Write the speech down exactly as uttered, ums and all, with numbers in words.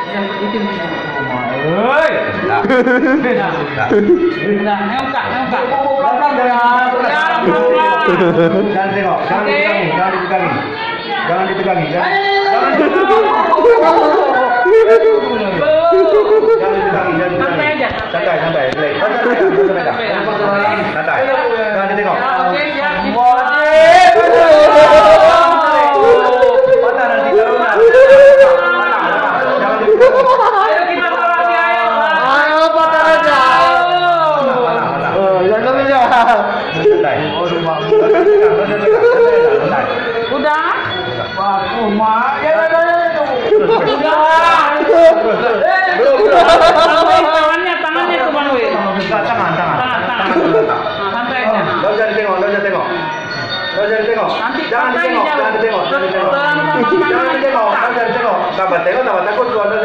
Itu Oi. Nah. Nah, ngangkat, ngangkat. Pelan-pelan ya. Jangan tengok, jangan dipegangin, jangan dipegangin. Jangan dipegangin, jangan. Jangan dipegangin, jangan. Santai aja. Santai, santai. Santai, santai. Jangan ditengok. Oke, siap. Patah nanti kalau nak. Jangan ditengok. Ayo kita tolong dia, ayo. Ayo patah aja. Oh, jangan bisa. Santai. Udah? Wah, rumah. Ya, ya, ya. Tangannya, tangannya tuh Bang Wi. Tangan, tangan. Tangan, tangan. Santai aja. Nggak usah ditengok, nggak usah tengok. Nggak usah ditengok. Jangan ditengok, jangan ditengok, jangan ditengok. Jangan ditengok, nggak usah ditengok. Tambah tengok, tambah takut.